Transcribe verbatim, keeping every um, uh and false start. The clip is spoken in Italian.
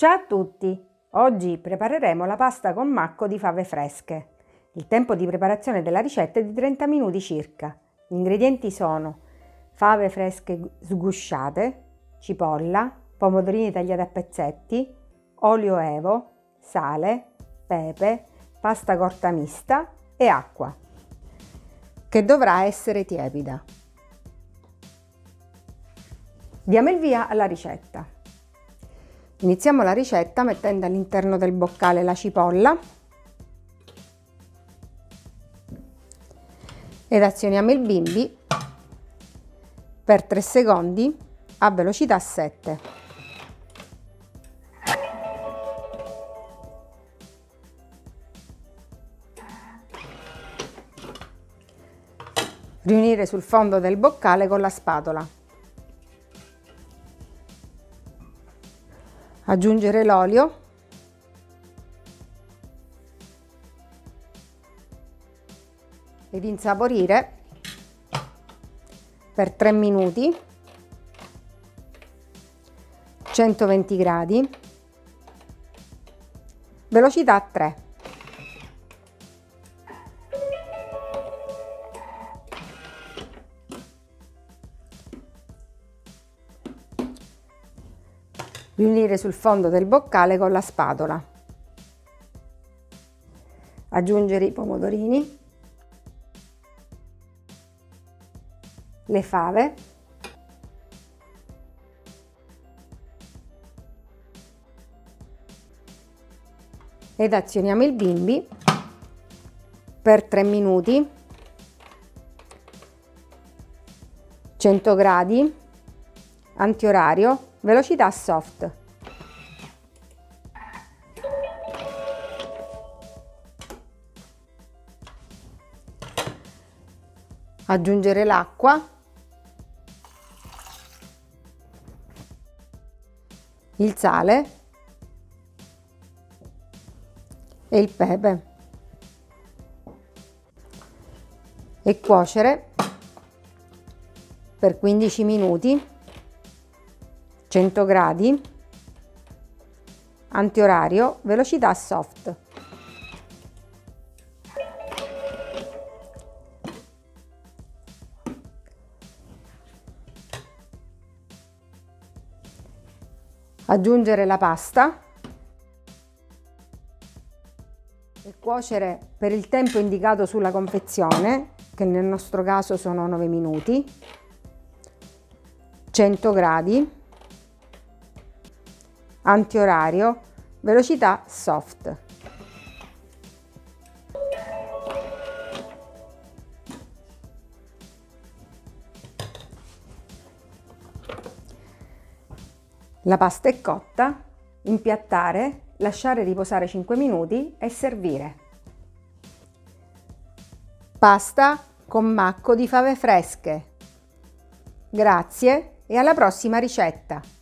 Ciao a tutti! Oggi prepareremo la pasta con macco di fave fresche. Il tempo di preparazione della ricetta è di trenta minuti circa. Gli ingredienti sono fave fresche sgusciate, cipolla, pomodorini tagliati a pezzetti, olio evo, sale, pepe, pasta corta mista e acqua, che dovrà essere tiepida. Diamo il via alla ricetta. Iniziamo la ricetta mettendo all'interno del boccale la cipolla ed azioniamo il bimbi per tre secondi a velocità sette. Riunire sul fondo del boccale con la spatola. Aggiungere l'olio ed insaporire per tre minuti, centoventi gradi, velocità tre. Riunire sul fondo del boccale con la spatola. Aggiungere i pomodorini, le fave, ed azioniamo il bimbi per tre minuti, cento gradi, antiorario, velocità soft. Aggiungere l'acqua, il sale e il pepe e cuocere per quindici minuti, cento gradi, antiorario, velocità soft. Aggiungere la pasta e cuocere per il tempo indicato sulla confezione, che nel nostro caso sono nove minuti, cento gradi, antiorario, velocità soft. La pasta è cotta, impiattare, lasciare riposare cinque minuti e servire. Pasta con macco di fave fresche. Grazie e alla prossima ricetta!